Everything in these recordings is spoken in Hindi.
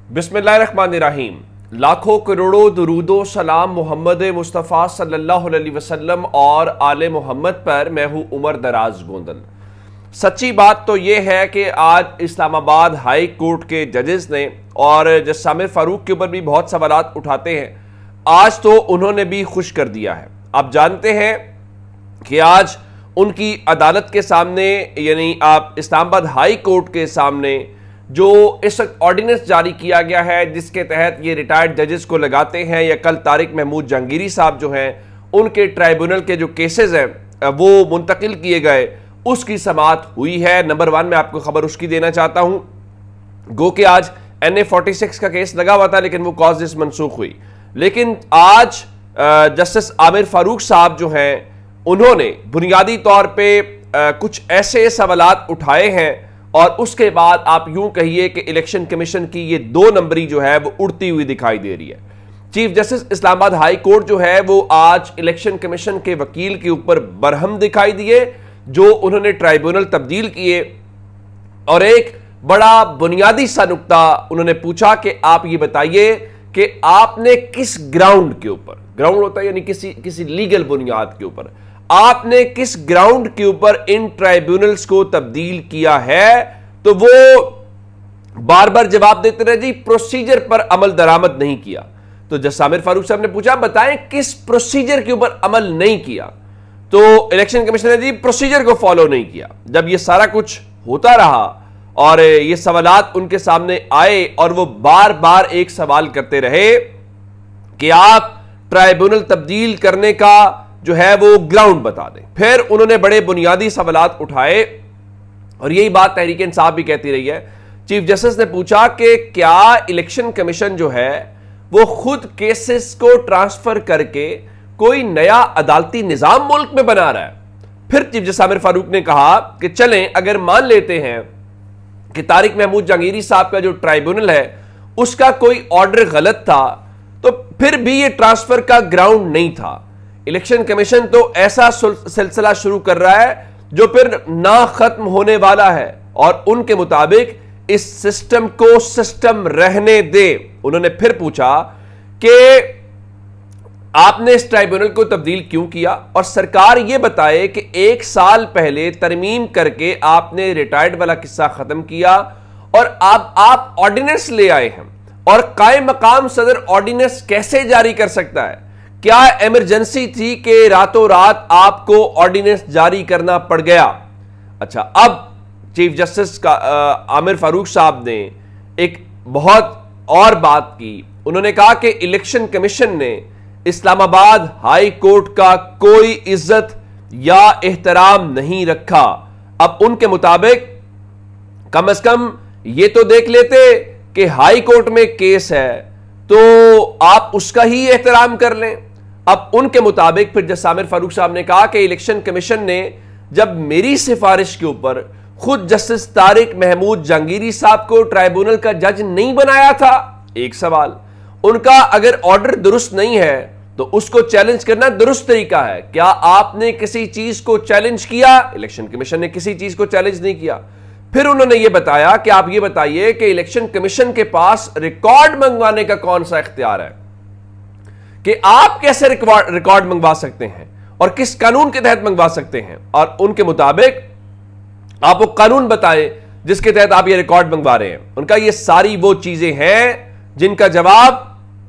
बिस्मिल्लाहिर्रहमानिर्रहीम। लाखों करोड़ों दुरूदो सलाम मोहम्मद मुस्तफ़ा सल्लल्लाहु अलैहि वसल्लम और आले मोहम्मद पर। मैं हूँ उमर दराज गोंदल। सच्ची बात तो यह है कि आज इस्लामाबाद हाई कोर्ट के जजेस ने, और जज आमिर फारूक के ऊपर भी बहुत सवालात उठाते हैं, आज तो उन्होंने भी खुश कर दिया है। आप जानते हैं कि आज उनकी अदालत के सामने, यानी आप इस्लामाबाद हाई कोर्ट के सामने जो इस ऑर्डिनेंस जारी किया गया है जिसके तहत ये रिटायर्ड जजेस को लगाते हैं, या कल तारिक महमूद जहांगीरी साहब जो हैं उनके ट्राइब्यूनल के जो केसेस हैं वो मुंतकिल किए गए, उसकी समाअत हुई है। नंबर 1 में आपको खबर उसकी देना चाहता हूं। गो कि आज NA-46 का केस लगा हुआ था लेकिन वो कॉजेस मनसूख हुई, लेकिन आज जस्टिस आमिर फारूक साहब जो हैं उन्होंने बुनियादी तौर पर कुछ ऐसे सवालात उठाए हैं, और उसके बाद आप यूं कहिए कि इलेक्शन कमीशन की ये 2 नंबरी जो है वो उड़ती हुई दिखाई दे रही है। Chief justice Islamabad high court जो है वो आज इलेक्शन कमीशन के वकील के ऊपर बरहम दिखाई दिए, जो उन्होंने ट्राइब्यूनल तब्दील किए, और एक बड़ा बुनियादी सा नुक्ता उन्होंने पूछा कि आप ये बताइए कि आपने किस ग्राउंड के ऊपर, ग्राउंड होता है यानी किसी लीगल बुनियाद के ऊपर, आपने किस ग्राउंड के ऊपर इन ट्राइब्यूनल्स को तब्दील किया है। तो वो बार बार जवाब देते रहे जी प्रोसीजर पर अमल दरामद नहीं किया। तो जज आमिर फारूक साहब ने पूछा बताएं किस प्रोसीजर के ऊपर अमल नहीं किया। तो इलेक्शन कमीशन ने जी प्रोसीजर को फॉलो नहीं किया। जब ये सारा कुछ होता रहा और ये सवालात उनके सामने आए, और वो बार बार एक सवाल करते रहे कि आप ट्राइब्यूनल तब्दील करने का जो है वो ग्राउंड बता दें। फिर उन्होंने बड़े बुनियादी सवालात उठाए, और यही बात तहरीक इंसाफ भी कहती रही है। चीफ जस्टिस ने पूछा कि क्या इलेक्शन कमीशन जो है वो खुद केसेस को ट्रांसफर करके कोई नया अदालती निजाम मुल्क में बना रहा है। फिर चीफ जस्टिस आमिर फारूक ने कहा कि चलें अगर मान लेते हैं कि तारिक महमूद जहांगीरी साहब का जो ट्राइब्यूनल है उसका कोई ऑर्डर गलत था, तो फिर भी ये ट्रांसफर का ग्राउंड नहीं था। इलेक्शन कमीशन तो ऐसा सिलसिला शुरू कर रहा है जो फिर ना खत्म होने वाला है, और उनके मुताबिक इस सिस्टम को सिस्टम रहने दे। उन्होंने फिर पूछा कि आपने इस ट्राइब्यूनल को तब्दील क्यों किया, और सरकार यह बताए कि 1 साल पहले तरमीम करके आपने रिटायर्ड वाला किस्सा खत्म किया, और अब आप ऑर्डिनेंस ले आए हैं, और कायम मकाम सदर ऑर्डिनेंस कैसे जारी कर सकता है? क्या इमरजेंसी थी कि रातों रात आपको ऑर्डिनेंस जारी करना पड़ गया? अच्छा, अब चीफ जस्टिस का आमिर फारूक साहब ने एक बहुत और बात की। उन्होंने कहा कि इलेक्शन कमीशन ने इस्लामाबाद हाई कोर्ट का कोई इज्जत या एहतराम नहीं रखा। अब उनके मुताबिक कम से कम ये तो देख लेते कि हाई कोर्ट में केस है तो आप उसका ही एहतराम कर लें। अब उनके मुताबिक फिर जस्टिस आमिर फारूक साहब ने कहा कि इलेक्शन कमीशन ने जब मेरी सिफारिश के ऊपर खुद जस्टिस तारिक महमूद जहांगीरी साहब को ट्राइब्यूनल का जज नहीं बनाया था, एक सवाल, उनका अगर ऑर्डर दुरुस्त नहीं है तो उसको चैलेंज करना दुरुस्त तरीका है। क्या आपने किसी चीज को चैलेंज किया? इलेक्शन कमीशन ने किसी चीज को चैलेंज नहीं किया। फिर उन्होंने यह बताया कि आप ये बताइए कि इलेक्शन कमीशन के पास रिकॉर्ड मंगवाने का कौन सा इख्तियार है, कि आप कैसे रिकॉर्ड मंगवा सकते हैं और किस कानून के तहत मंगवा सकते हैं। और उनके मुताबिक आप वो कानून बताएं जिसके तहत आप ये रिकॉर्ड मंगवा रहे हैं। उनका ये सारी वो चीजें हैं जिनका जवाब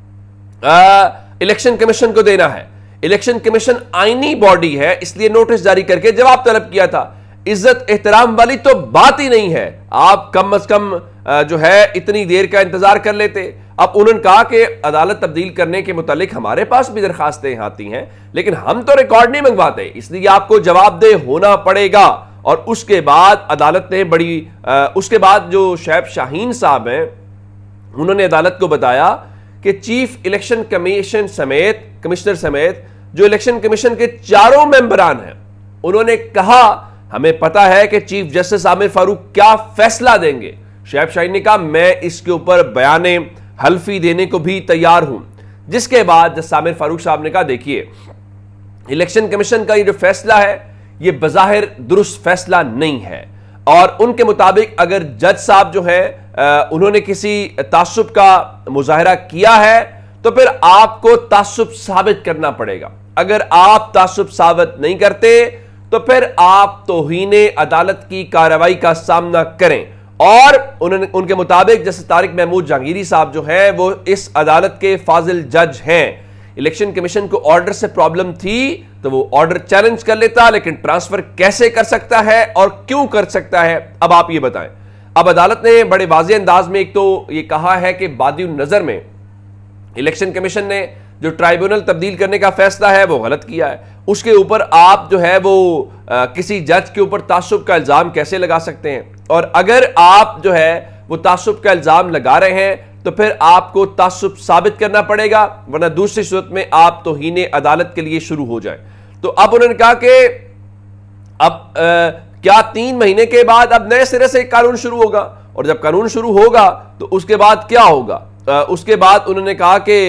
इलेक्शन कमीशन को देना है। इलेक्शन कमीशन आईनी बॉडी है, इसलिए नोटिस जारी करके जवाब तलब किया था। इज्जत एहतराम वाली तो बात ही नहीं है। आप कम से कम जो है इतनी देर का इंतजार कर लेते। अब उन्होंने कहा कि अदालत तब्दील करने के मुतालिक हमारे पास भी दरखास्तें आती हैं, लेकिन हम तो रिकॉर्ड नहीं मंगवाते, इसलिए आपको जवाबदेह होना पड़ेगा। और उसके बाद अदालत ने उसके बाद जो शैब शाहीन साहब हैं उन्होंने अदालत को बताया कि चीफ इलेक्शन कमिश्नर समेत जो इलेक्शन कमीशन के 4 मेंबरान हैं, उन्होंने कहा हमें पता है कि चीफ जस्टिस आमिर फारूक क्या फैसला देंगे। शैब शाहीन ने कहा मैं इसके ऊपर बयाने हल्फी देने को भी तैयार हूं। जिसके बाद जस्टिस आमिर फारूक साहब ने कहा देखिए इलेक्शन कमीशन का ये जो फैसला है ये बज़ाहिर दुरुस्त फैसला नहीं है। और उनके मुताबिक अगर जज साहब जो है उन्होंने किसी तासुब का मुजाहरा किया है तो फिर आपको तासुब साबित करना पड़ेगा। अगर आप तासुब साबित नहीं करते तो फिर आप तौहीने अदालत की कार्रवाई का सामना करें। और उनके मुताबिक जैसे तारिक महमूद जहांगीरी साहब जो हैं वो इस अदालत के फाजिल जज हैं। इलेक्शन कमीशन को ऑर्डर से प्रॉब्लम थी तो वो ऑर्डर चैलेंज कर लेता, लेकिन ट्रांसफर कैसे कर सकता है और क्यों कर सकता है, अब आप ये बताएं। अब अदालत ने बड़े वाज़ेह अंदाज में एक तो ये कहा है कि बादिउन नजर में इलेक्शन कमीशन ने जो ट्राइब्यूनल तब्दील करने का फैसला है वो गलत किया है। उसके ऊपर आप जो है वो किसी जज के ऊपर तासुब का इल्जाम कैसे लगा सकते हैं, और अगर आप जो है वो तासुब का इल्जाम लगा रहे हैं तो फिर आपको तासुब साबित करना पड़ेगा, वरना दूसरी सूरत में आप तौहीने अदालत के लिए शुरू हो जाए। तो अब उन्होंने कहा कि अब क्या 3 महीने के बाद अब नए सिरे से कानून शुरू होगा, और जब कानून शुरू होगा तो उसके बाद क्या होगा। उसके बाद उन्होंने कहा कि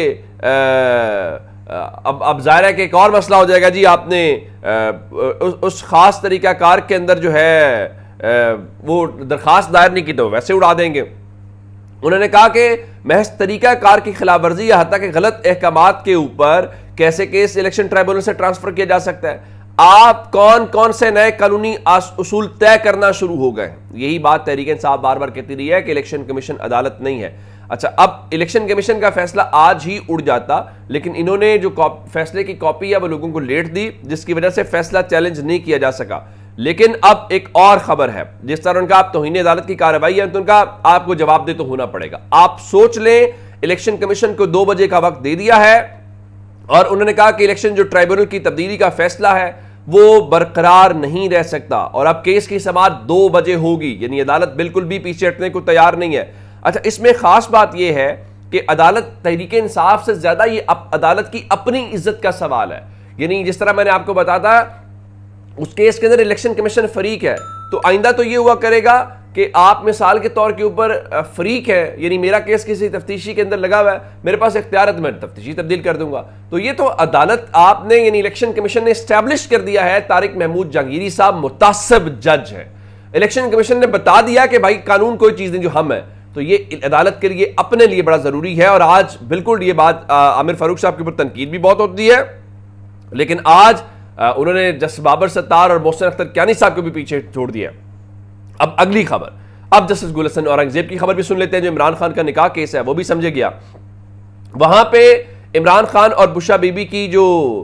अब जाहिर है कि एक और मसला हो जाएगा जी, आपने उस खास तरीकाकार के अंदर जो है वो दरखास्त दायर नहीं की तो वैसे उड़ा देंगे। उन्होंने कहा कि महज तरीकाकार की खिलाफ वर्जी या हत्ता के गलत अहकामात के ऊपर कैसे केस इलेक्शन ट्राइब्यूनल से ट्रांसफर किया जा सकता है। आप कौन कौन से नए कानूनी उसूल तय करना शुरू हो गए। यही बात तहरीक इंसाफ बार बार कहती रही है कि इलेक्शन कमीशन अदालत नहीं है। अच्छा, अब इलेक्शन कमीशन का फैसला आज ही उड़ जाता, लेकिन इन्होंने जो फैसले की कॉपी है वो लोगों को लेट दी, जिसकी वजह से फैसला चैलेंज नहीं किया जा सका। लेकिन अब एक और खबर है, जिस तरह उनका आप तौहीन अदालत की कार्रवाई है तो उनका आपको जवाब दे तो होना पड़ेगा। आप सोच लें, इलेक्शन कमीशन को 2 बजे का वक्त दे दिया है और उन्होंने कहा कि इलेक्शन जो ट्राइब्यूनल की तब्दीली का फैसला है वो बरकरार नहीं रह सकता, और अब केस की समाअत 2 बजे होगी, यानी अदालत बिल्कुल भी पीछे हटने को तैयार नहीं है। अच्छा, इसमें खास बात यह है कि अदालत तहरीक इंसाफ से ज्यादा ये अदालत की अपनी इज्जत का सवाल है। यानी जिस तरह मैंने आपको बताया उस केस के अंदर इलेक्शन कमीशन फरीक है, तो आइंदा तो ये हुआ करेगा कि आप मिसाल के तौर के ऊपर फरीक है, यानी मेरा केस किसी तफ्तीशी के अंदर लगा हुआ है, मेरे पास इख्तियार है तो मैं तफ्तीशी तब्दील कर दूंगा। तो ये तो अदालत आपने यानी इलेक्शन कमीशन ने स्टैब्लिश कर दिया है तारिक महमूद जहांगीरी साहब मुतासिब जज है। इलेक्शन कमीशन ने बता दिया कि भाई कानून कोई चीज नहीं जो हम है, तो ये अदालत के लिए अपने लिए बड़ा जरूरी है। और आज बिल्कुल ये बात आमिर फारूक साहब के ऊपर तनकीद भी बहुत होती है, लेकिन आज उन्होंने जस्टिस बाबर सत्तार और मोहसिन अख्तर कियानी साहब को भी पीछे छोड़ दिया। अब अगली खबर, अब जस्टिस गुल हसन औरंगजेब की खबर भी सुन लेते हैं। जो इमरान खान का निकाह केस है वो भी समझे गया। वहां पे इमरान खान और बुशा बीबी की जो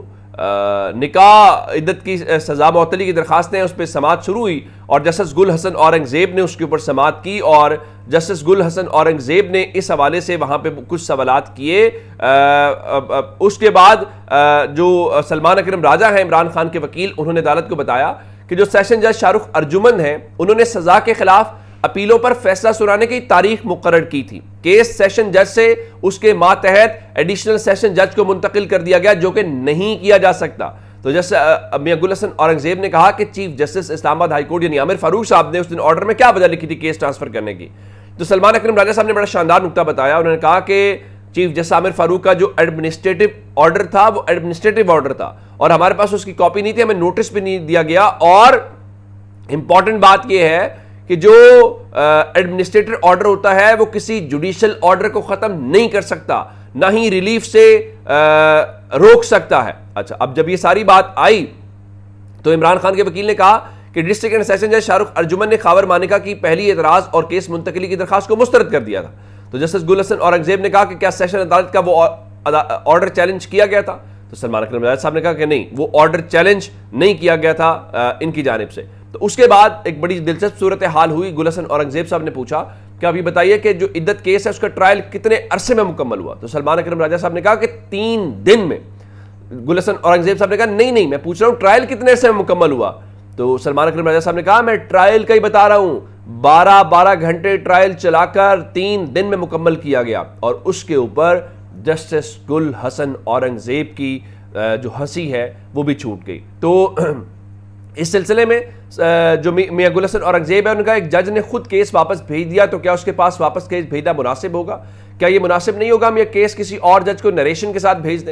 निकाह इद्दत की सजा मुअत्तली की दरखास्तें हैं उस पर समाअत शुरू हुई, और जस्टिस गुल हसन औरंगजेब ने उसके ऊपर समाअत की, और जस्टिस गुल हसन औरंगजेब ने इस हवाले से वहां पे कुछ सवालात किए। उसके बाद जो सलमान अकरम राजा हैं इमरान खान के वकील, उन्होंने अदालत को बताया कि जो सेशन जज शाहरुख अर्जुमन हैं उन्होंने सजा के खिलाफ अपीलों पर फैसला सुनाने की तारीख मुकर्रर की थी। केस सेशन जज से उसके मातहत एडिशनल सेशन जज को मुंतकिल कर दिया गया, जो कि नहीं किया जा सकता। तो जैसे मियां गुल हसन औरंगजेब ने कहा कि chief justice Islamabad high court यानी आमिर फारूक साहब ने उस दिन ऑर्डर में क्या वजह लिखी थी केस ट्रांसफर करने की। तो सलमान अकरम राजा साहब ने बड़ा शानदार नुक्ता बताया। उन्होंने कहा कि चीफ जस्टिस आमिर फारूक का जो एडमिनिस्ट्रेटिव ऑर्डर था वो एडमिनिस्ट्रेटिव ऑर्डर था, और हमारे पास उसकी कॉपी नहीं थी, हमें नोटिस भी नहीं दिया गया। और इंपॉर्टेंट बात यह है कि जो एडमिनिस्ट्रेटिव ऑर्डर होता है वो किसी जुडिशियल ऑर्डर को खत्म नहीं कर सकता, ना ही रिलीफ से रोक सकता है। अच्छा, अब जब ये सारी बात आई तो इमरान खान के वकील ने कहा कि डिस्ट्रिक्ट एंड सेशन जज शाहरुख अर्जुमन ने खावर मानिका की पहली एतराज और केस मुंतकिली की दरखास्त को मुस्तरद कर दिया था। तो जस्टिस गुल हसन औरंगजेब ने कहा कि क्या सेशन अदालत का वो ऑर्डर चैलेंज किया गया था। तो सलमान अकरम राजा साहब ने कहा कि नहीं, वो ऑर्डर चैलेंज नहीं किया गया था इनकी जानिब से। तो उसके बाद एक बड़ी दिलचस्प सूरत हाल हुई। गुल हसन औरंगजेब साहब ने पूछा कि अभी बताइए कि जो इद्दत केस है उसका ट्रायल कितने अरसे में मुकम्मल हुआ। तो सलमान अकरम राजा साहब ने कहा कि 3 दिन में। गुल हसन औरंगजेब साहब ने कहा नहीं, मैं पूछ रहा हूं ट्रायल कितने अरसे में मुकम्मल हुआ। तो सलमान अकरम राजा साहब ने कहा मैं ट्रायल का ही बता रहा हूं, 12 घंटे ट्रायल चलाकर 3 दिन में मुकम्मल किया गया। और उसके ऊपर जस्टिस गुल हसन औरंगजेब की जो हंसी है वो भी छूट गई। तो इस सिलसिले में जो मियां गुल हसन औरंगजेब है उनका एक जज ने खुद केस वापस भेज दिया, तो क्या उसके पास वापस केस भेजना मुनासिब होगा? क्या ये मुनासिब नहीं होगा हम ये केस किसी और जज को नरेशन के साथ भेज दें?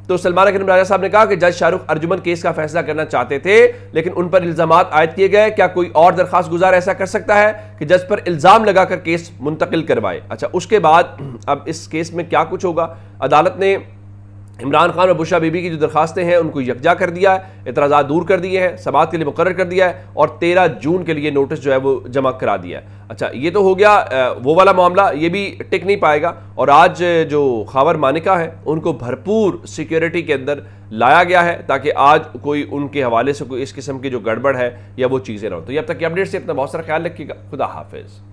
तो सलमान अकरम राजा साहब ने कहा कि जज शाहरुख अर्जुमन केस का फैसला करना चाहते थे, लेकिन उन पर इल्जामात आयद किए गए। क्या कोई और दरखास्त गुजार ऐसा कर सकता है कि जज पर इल्जाम लगाकर केस मुंतकिल करवाए? अच्छा, उसके बाद अब इस केस में क्या कुछ होगा? अदालत ने इमरान खान और बुशरा बीबी की जो दरखास्तें हैं उनको यकजा कर दिया है, एतराज़ात दूर कर दिए हैं, समाअत के लिए मुकर्रर कर दिया है और 13 जून के लिए नोटिस जो है वो जमा करा दिया है। अच्छा, ये तो हो गया वो वाला मामला, ये भी टिक नहीं पाएगा। और आज जो खावर मानिका है उनको भरपूर सिक्योरिटी के अंदर लाया गया है ताकि आज कोई उनके हवाले से कोई इस किस्म की जो गड़बड़ है या वो चीज़ें ना हो। तो ये अब तक की अपडेट से अपना बहुत सारा ख्याल रखिएगा। खुदा हाफिज़।